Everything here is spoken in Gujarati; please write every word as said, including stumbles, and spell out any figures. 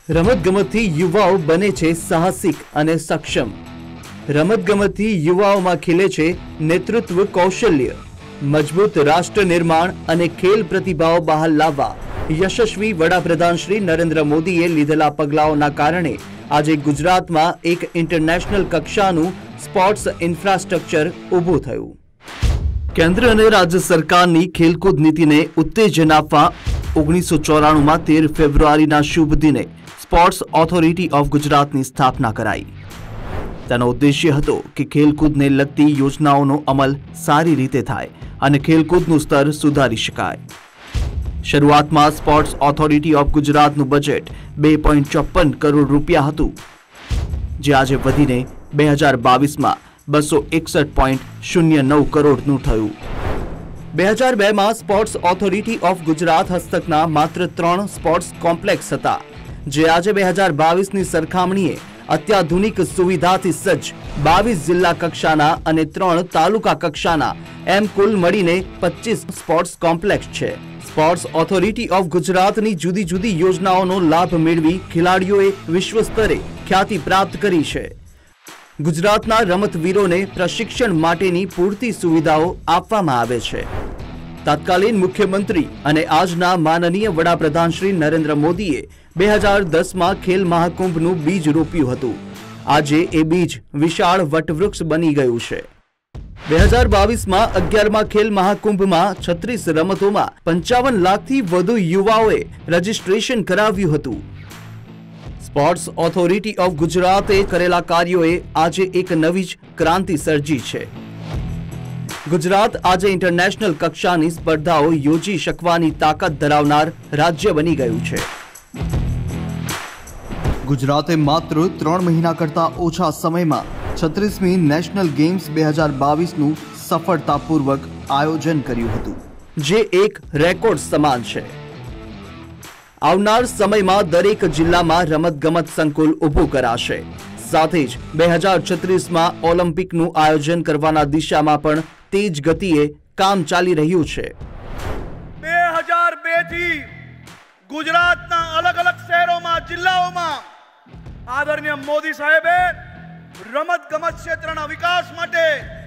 રમતગમતથી યુવાઓ બને છે સાહસિક અને સક્ષમ। રમતગમતથી યુવાઓમાં ખીલે છે નેતૃત્વ કૌશલ્ય, મજબૂત રાષ્ટ્ર નિર્માણ અને ખેલ પ્રતિભાઓ બહાર લાવવા યશસ્વી વડાપ્રધાન શ્રી નરેન્દ્ર મોદીએ લીધેલા પગલાઓના કારણે આજે ગુજરાતમાં એક ઇન્ટરનેશનલ કક્ષાનું સ્પોર્ટ્સ ઇન્ફ્રાસ્ટ્રક્ચર ઊભું થયું। કેન્દ્ર અને રાજ્ય સરકારની ખેલકૂદ નીતિને ઉત્તેજન આપવા ઓગણીસો ચોરાણું માં તેર ફેબ્રુઆરીના શુભ દિને સ્પોર્ટ્સ ઓથોરિટી ઓફ ગુજરાતની સ્થાપના કરાઈ। તેનો ઉદ્દેશ્ય હતો કે ખેલકૂદને લગતી યોજનાઓનો અમલ સારી રીતે થાય અને ખેલકૂદનું સ્તર સુધારી શકાય। શરૂઆતમાં સ્પોર્ટ્સ ઓથોરિટી ઓફ ગુજરાતનું બજેટ બે પોઈન્ટ ચોપન કરોડ રૂપિયા હતું, જે આજે વધીને બે હજાર બાવીસમાં બસો એકસઠ પોઈન્ટ શૂન્ય નવ કરોડનું થયું। બે હજાર બે માં સ્પોર્ટ્સ ઓથોરિટી ઓફ ગુજરાત હસ્તકના માત્ર ત્રણ સ્પોર્ટ્સ કોમ્પ્લેક્સ હતા, જે આજે બે હજાર બાવીસની સરખામણીએ અત્યાધુનિક સુવિધાથી સજ્જ બાવીસ જિલ્લા કક્ષાના અને ત્રણ તાલુકા કક્ષાના એમ કુલ મળીને પચીસ સ્પોર્ટ્સ કોમ્પ્લેક્સ છે। સ્પોર્ટ્સ ઓથોરિટી ઓફ ગુજરાતની જુદી જુદી યોજનાઓનો લાભ મેળવી ખેલાડીઓએ વિશ્વ સ્તરે ખ્યાતિ પ્રાપ્ત કરી છે। ગુજરાતના રમતવીરોને પ્રશિક્ષણ માટેની પૂરતી સુવિધાઓ આપવામાં આવે છે। તત્કાલીન મુખ્યમંત્રી અને આજના માનનીય વડાપ્રધાન શ્રી નરેન્દ્ર મોદીએ બે હજાર દસ માં ખેલ મહાકુંભનું બીજ રોપ્યું હતું। આજે એ બીજ વિશાળ વટવૃક્ષ બની ગયું છે। બે હજાર બાવીસમાં અગિયારમાં ખેલ મહાકુંભમાં છત્રીસ રમતોમાં પંચાવન લાખથી વધુ યુવાઓએ રજીસ્ટ્રેશન કરાવ્યું હતું। સ્પોર્ટ્સ ઓથોરિટી ઓફ ગુજરાતે કરેલા કાર્યોએ આજે એક નવી જ ક્રાંતિ સર્જી છે। ગુજરાત આજે ઇન્ટરનેશનલ કક્ષાની સ્પર્ધાઓ યોજી શકવાની તાકાત ધરાવનાર રાજ્ય બની ગયું છે। ગુજરાતે માત્ર ત્રણ મહિના કરતા ઓછા સમયમાં છત્રીસમી નેશનલ ગેમ્સ બે હજાર બાવીસનું સફળતાપૂર્વક આયોજન કર્યું હતું, જે એક રેકોર્ડ સમાન છે। આવનાર સમયમાં દરેક જિલ્લામાં રમતગમત સંકુલ ઊભું કરાશે, સાથે જ બે હજાર છત્રીસમાં ઓલિમ્પિકનું આયોજન કરવાના દિશામાં પણ તેજ ગતિએ કામ ચાલી રહ્યું છે। બે હજાર બે થી ગુજરાતના અલગ અલગ શહેરોમાં જિલ્લાઓમાં આદરણીય મોદી સાહેબે રમતગમત ક્ષેત્રના વિકાસ માટે